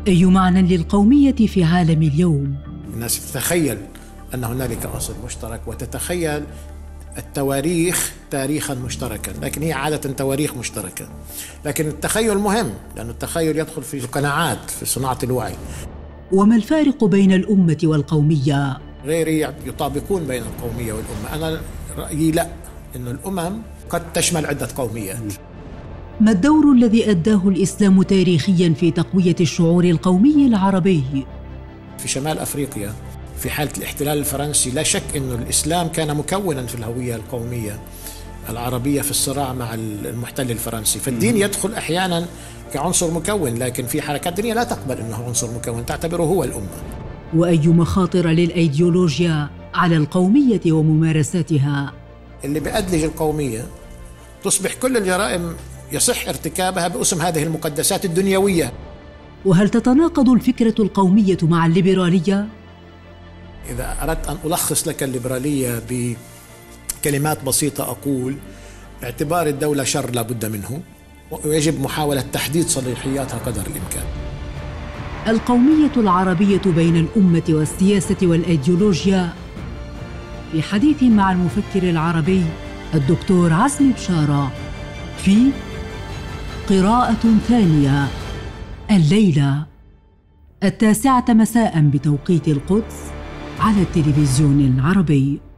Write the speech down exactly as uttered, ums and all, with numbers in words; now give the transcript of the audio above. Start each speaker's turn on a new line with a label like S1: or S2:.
S1: أي معنى للقومية في عالم اليوم؟
S2: الناس تتخيل أن هنالك أصل مشترك وتتخيل التواريخ تاريخا مشتركا، لكن هي عادة تواريخ مشتركة. لكن التخيل مهم، لأن التخيل يدخل في القناعات، في صناعة الوعي.
S1: وما الفارق بين الأمة والقومية؟
S2: غيري يطابقون بين القومية والأمة. أنا رأيي لا، أن الأمم قد تشمل عدة قوميات.
S1: ما الدور الذي أداه الإسلام تاريخياً في تقوية الشعور القومي العربي؟
S2: في شمال أفريقيا في حالة الاحتلال الفرنسي لا شك أن الإسلام كان مكوناً في الهوية القومية العربية في الصراع مع المحتل الفرنسي. فالدين يدخل أحياناً كعنصر مكون، لكن في حركات دينية لا تقبل أنه عنصر مكون، تعتبره هو الأمة.
S1: وأي مخاطر للأيديولوجيا على القومية وممارساتها؟
S2: اللي بأدلج القومية تصبح كل الجرائم يصح ارتكابها باسم هذه المقدسات الدنيوية.
S1: وهل تتناقض الفكرة القومية مع الليبرالية؟
S2: إذا أردت أن ألخص لك الليبرالية بكلمات بسيطة أقول: اعتبار الدولة شر لا بد منه، ويجب محاولة تحديد صلاحياتها قدر الإمكان.
S1: القومية العربية بين الأمة والسياسة والأيديولوجيا، في حديث مع المفكر العربي الدكتور عزمي بشارة في قراءة ثانية، الليلة التاسعة مساء بتوقيت القدس على التلفزيون العربي.